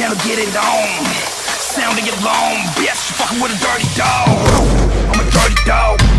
I'ma get it on. Sounding it long, bitch, you fucking with a dirty dog. I'm a dirty dog.